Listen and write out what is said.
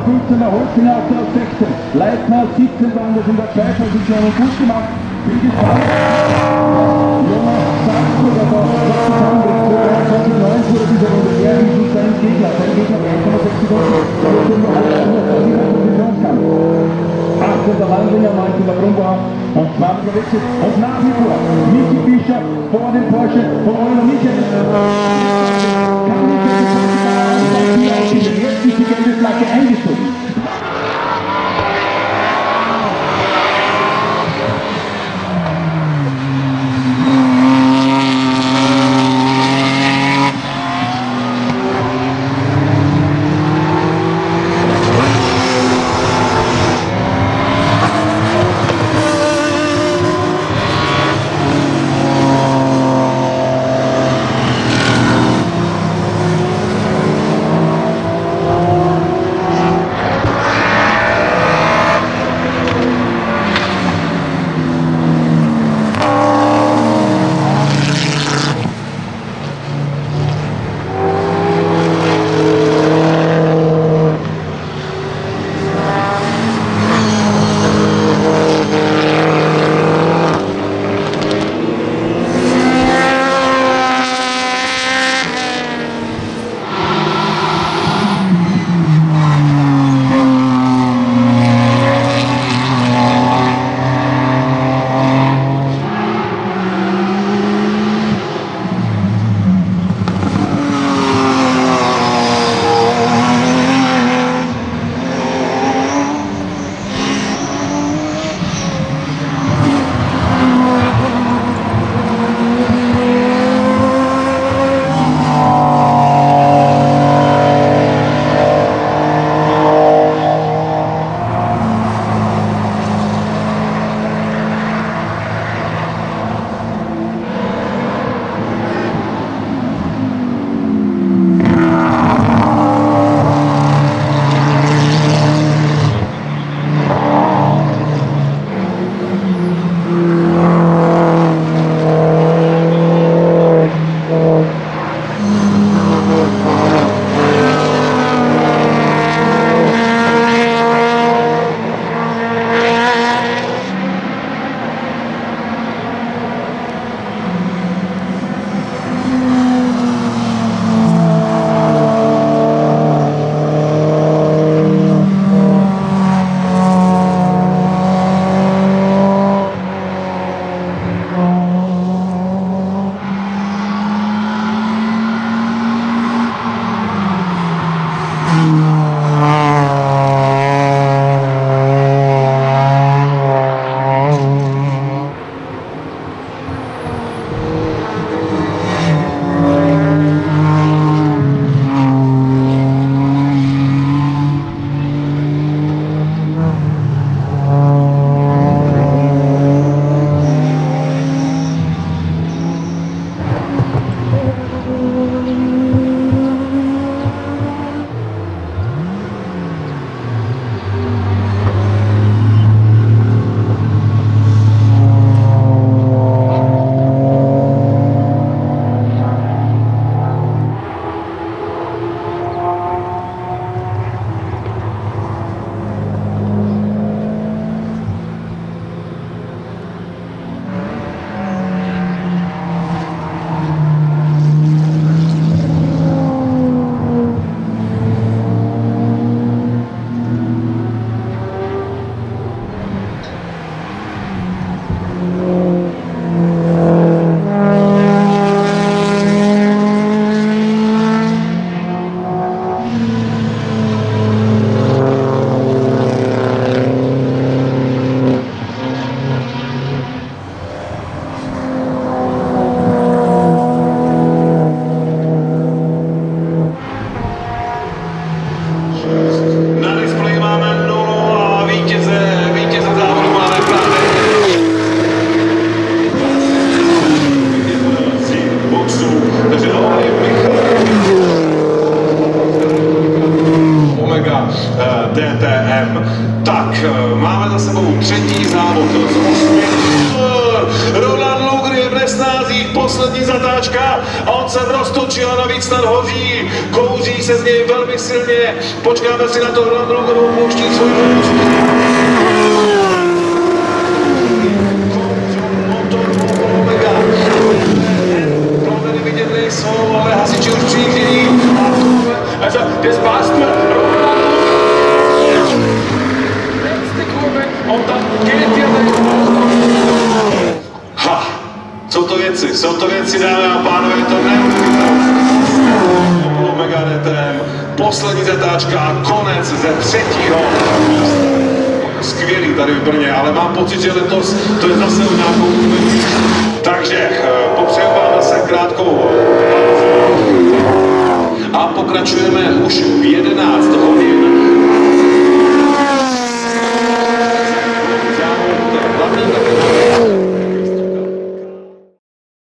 15er Holzfinale auf 16. Leitner 17 waren das in der Zweitposition gut gemacht. Bin gespannt. Jonas Salzburger da, was zusammenbringt. 2009 wurde dieser Runde. Er ist nicht sein Gegner. Sein Gegner 1,6 Sekunden. Da wird nur alle anderen auf dieser Position kann. 18. Wandlinger, 19. Brumbauer und 20er Wechsel. Und nach wie vor Michi Fischer vor dem Porsche von Oliver Michael. Kann nicht mehr die ausgehen. Jetzt ist die gelbe Flagge eingezogen. Máme za sebou třetí závod z 8. Roland Lugr je v nesnází, poslední zatáčka a on se roztočil a navíc snad hoří, kouří se z něj velmi silně, počkáme si na to, Landrugovou pouští svůj ploveny vidět nejsou, ale hasiči už přijíždějí a jde zpátky. On tam jsou to věci, dámy a pánové, to neuvěřitelné. Omega DTM, poslední zatáčka a konec ze třetího místa. Skvělý tady v Brně, ale mám pocit, že letos to je zase o nějakou úroveň. Takže popřeju vám zase krátkou pauzu a pokračujeme už v 11 hodin.